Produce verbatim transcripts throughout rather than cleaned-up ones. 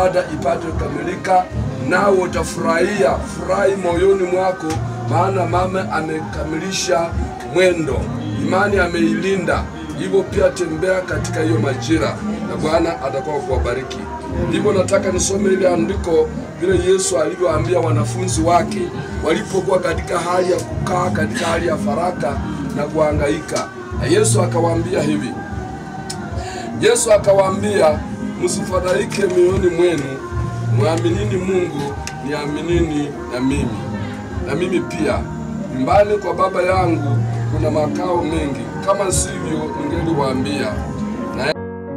ibada ipate kukamilika, nao utafurahia, furahi moyoni mwako, maana mama amekamilisha mwendo, imani ameilinda. Hivyo pia tembea katika hiyo majira na Bwana atakuwa kuwabariki. Hivyo nataka nisome ile andiko vile Yesu alivyoambia wanafunzi wake walipokuwa katika hali ya kukaa katika hali ya faraka na kuhangaika. Na Yesu akawaambia hivi. Yesu akawaambia, msifadhaike mioyoni mwenu, muaminini Mungu, niaminini na mimi. Na mimi pia, nyumbani kwa Baba yangu kuna makao mengi, kama sivyo ningeliwaambia. Na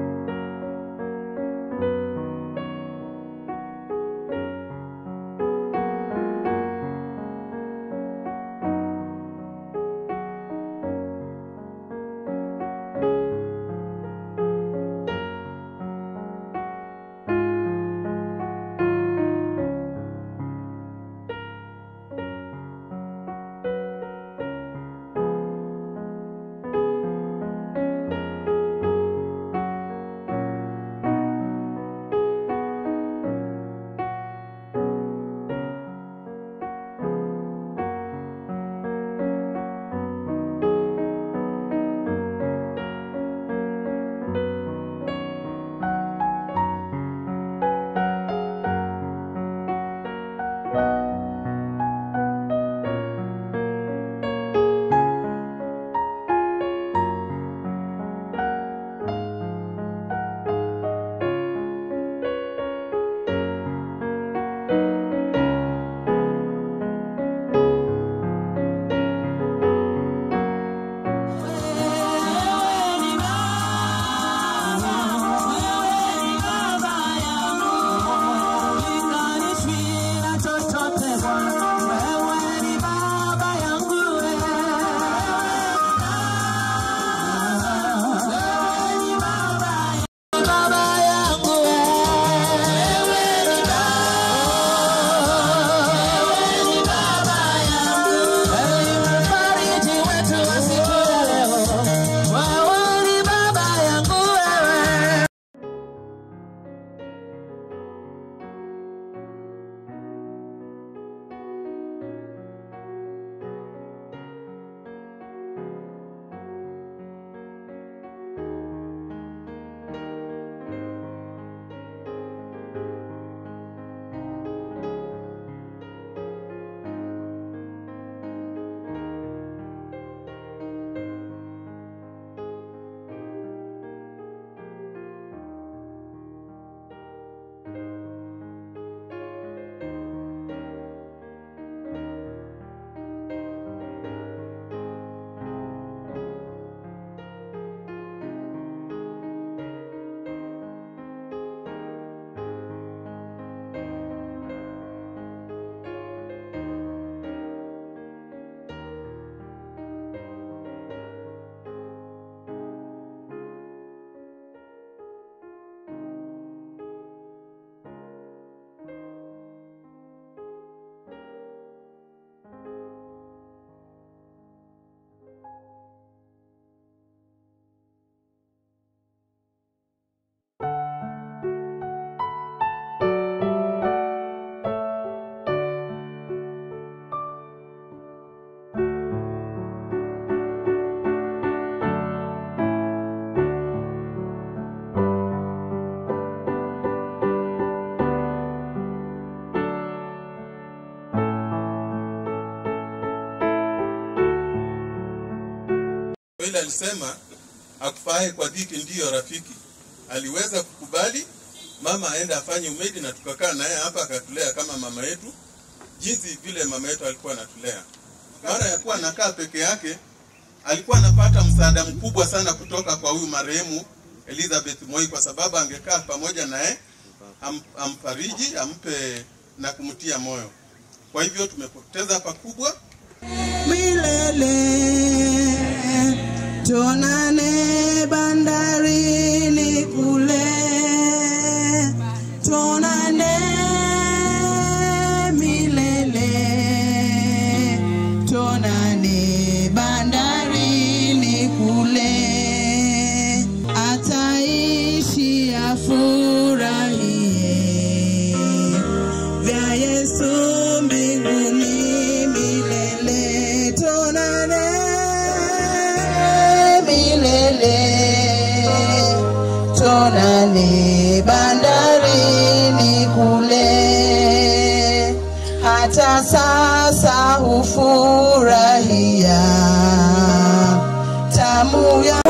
Yule alisema akufae kwa dhiki ndiyo rafiki. Aliweza kukubali mama aende afanye umedi, na tukakaa naye hapa akatulea kama mama yetu, jinsi vile mama yetu alikuwa anatulea. Mara ya kuwa nakaa peke yake, alikuwa anapata msaada mkubwa sana kutoka kwa huyu marehemu Elizabeth Moi, kwa sababu angekaa pamoja naye am, amfariji, ampe na kumtia moyo. Kwa hivyo tumepoteza pakubwa. Milele tonane bandarini kule, tonane milele, tonane bandarini kule, ataishi afurahie hata sasa hufurahia tamu ya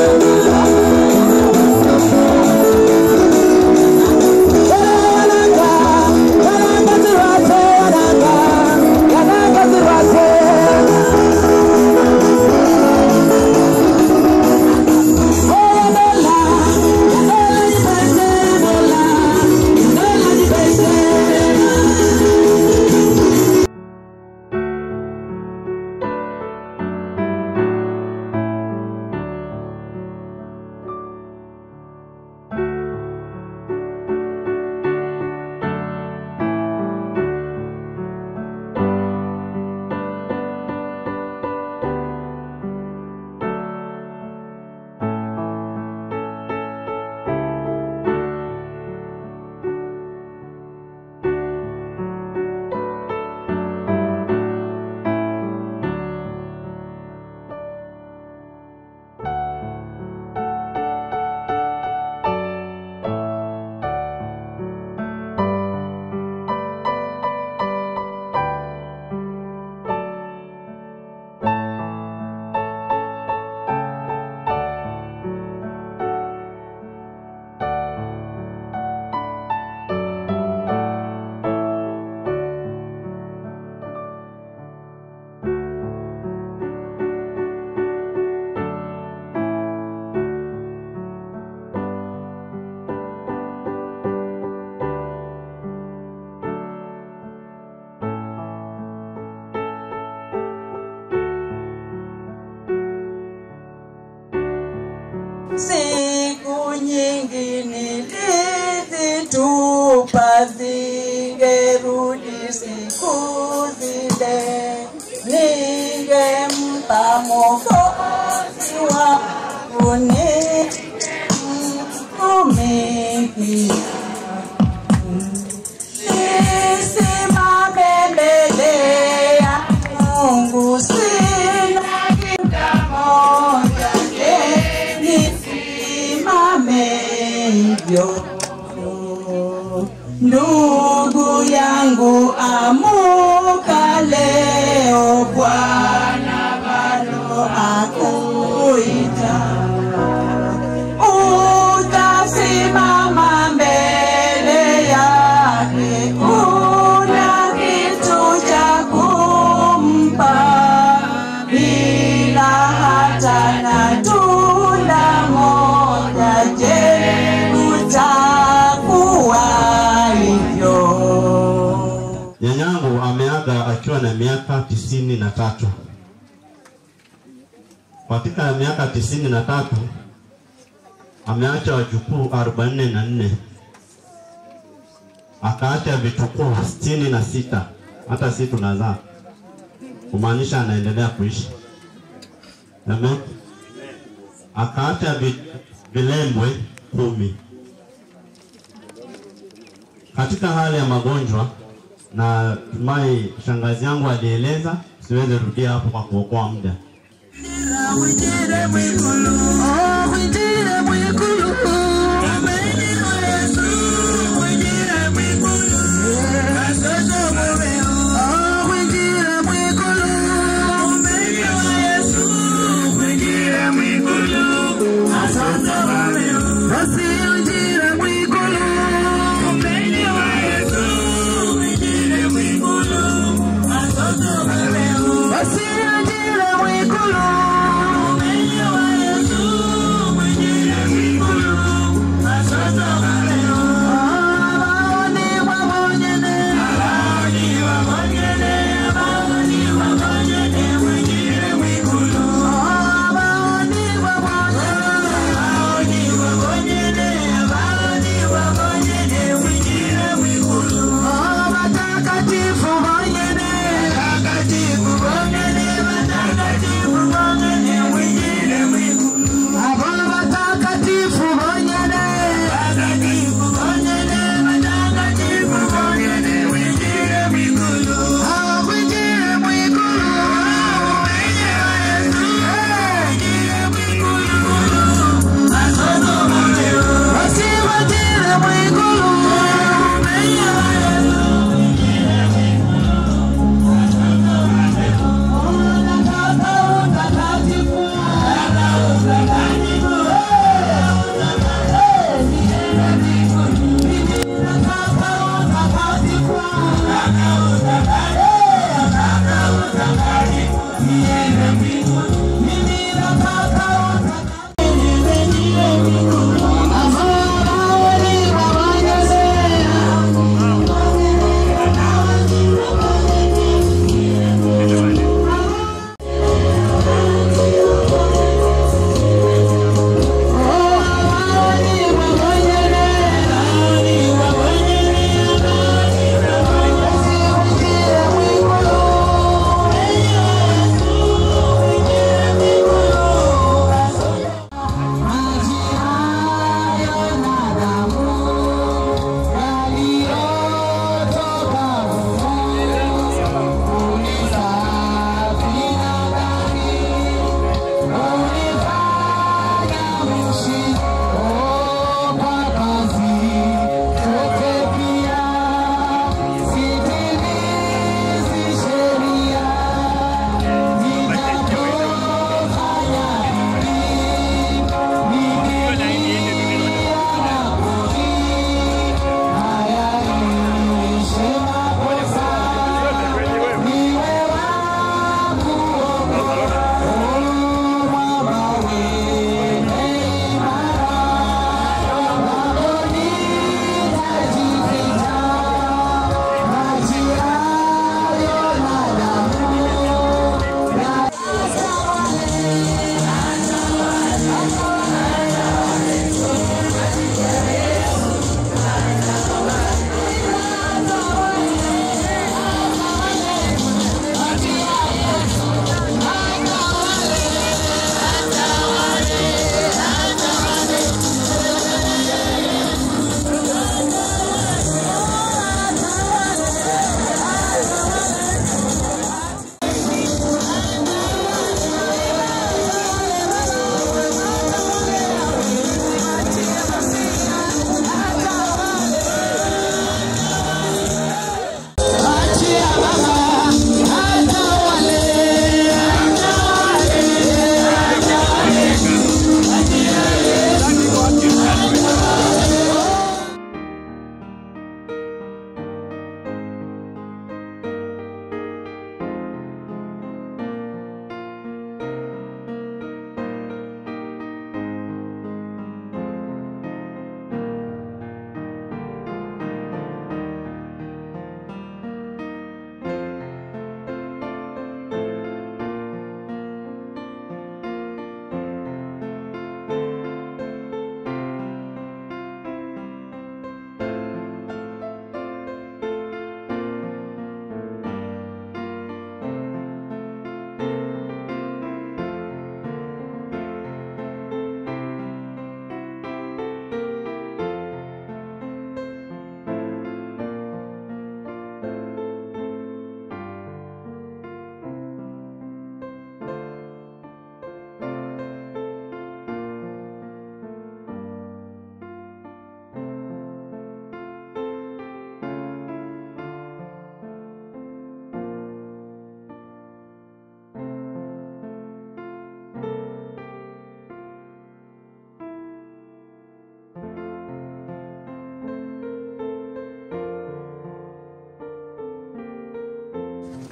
siku nyingi nilizitupa zingerudi siku zile, ningempa Mwokozi wangu nimtumikia. Nisimame mbele ya Mungu, sina kinga moja, nisimame hivyo. Ndugu yangu amuka leo, Bwana bado akuita. Utasimama mbele yake, una kitu cha kumpa, bila hata na tunda moja. Je, utakuwa hivyo? Nyanyangu ameaga akiwa na miaka tisini na tatu. Katika miaka tisini na tatu ameacha wajukuu arobaini na nne, akaacha vitukuu sitini na sita. Hata sisi tunazaa, kumaanisha anaendelea kuishi. Amen. Akaacha vilembwe kumi. Katika hali ya magonjwa, na tumai shangazi yangu alieleza, siweze rudia hapo kwa kuokoa muda.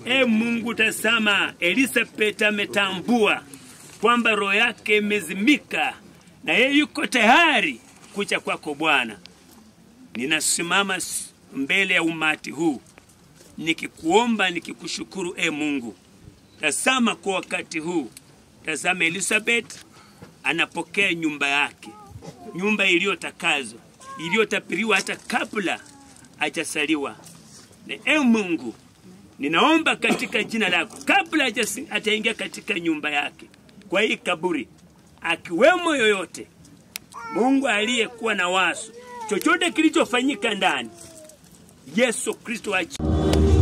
E Mungu, tazama, Elizabeth ametambua kwamba roho yake imezimika na yeye yuko tayari kuja kwako Bwana. Ninasimama mbele ya umati huu nikikuomba, nikikushukuru e Mungu. Tazama kwa wakati huu, tazama Elizabeth anapokea nyumba yake, nyumba iliyotakazwa, iliyotapiriwa hata kabla hajasaliwa. Na e Mungu, ninaomba katika jina lako, kabla hataingia katika nyumba yake, kwa hii kaburi, akiwemo yoyote, Mungu aliyekuwa na wazo chochote kilichofanyika ndani, Yesu Kristo achi